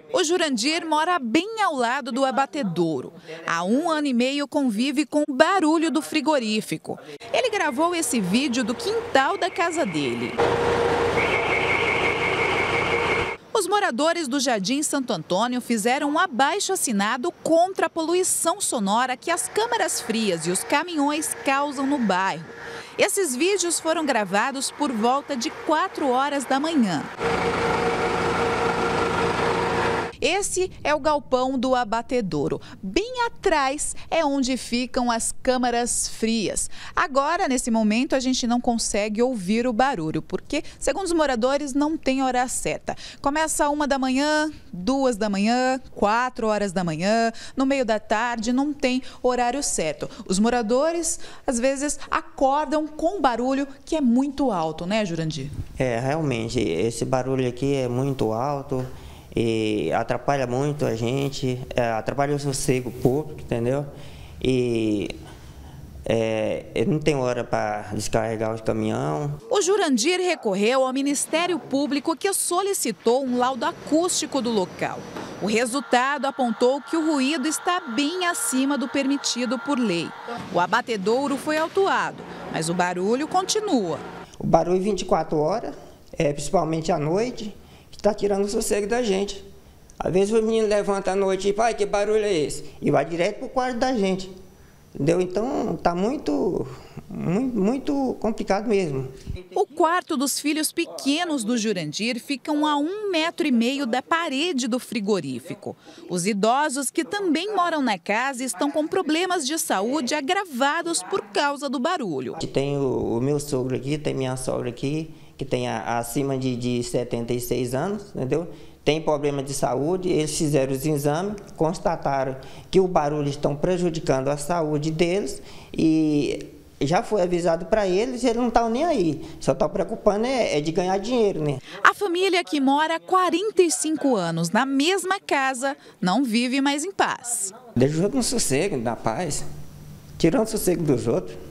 O Jurandir mora bem ao lado do abatedouro. Há 1 ano e meio convive com o barulho do frigorífico. Ele gravou esse vídeo do quintal da casa dele. Os moradores do Jardim Santo Antônio fizeram um abaixo-assinado contra a poluição sonora que as câmaras frias e os caminhões causam no bairro. Esses vídeos foram gravados por volta de 4 horas da manhã. Esse é o galpão do abatedouro. Bem atrás é onde ficam as câmaras frias. Agora, nesse momento, a gente não consegue ouvir o barulho, porque, segundo os moradores, não tem hora certa. Começa 1 da manhã, 2 da manhã, 4 horas da manhã, no meio da tarde, não tem horário certo. Os moradores, às vezes, acordam com barulho que é muito alto, né, Jurandir? Realmente, esse barulho aqui é muito alto. E atrapalha muito a gente, atrapalha o sossego público, entendeu? E não tem hora para descarregar os caminhões. O Jurandir recorreu ao Ministério Público, que solicitou um laudo acústico do local. O resultado apontou que o ruído está bem acima do permitido por lei. O abatedouro foi autuado, mas o barulho continua. O barulho 24 horas, principalmente à noite, está tirando o sossego da gente. Às vezes o menino levanta à noite e pai, que barulho é esse? E vai direto para o quarto da gente. Entendeu? Então está muito complicado mesmo. O quarto dos filhos pequenos do Jurandir ficam a 1,5 metro da parede do frigorífico. Os idosos que também moram na casa estão com problemas de saúde agravados por causa do barulho. Tem o meu sogro aqui, tem minha sogra aqui, que tem acima de 76 anos, entendeu? Tem problema de saúde, eles fizeram os exames, constataram que o barulho está prejudicando a saúde deles e já foi avisado para eles, eles não estão nem aí, só estão preocupando de ganhar dinheiro, né? A família que mora há 45 anos na mesma casa não vive mais em paz. Deixa os outros no sossego, na paz, tirando o sossego dos outros.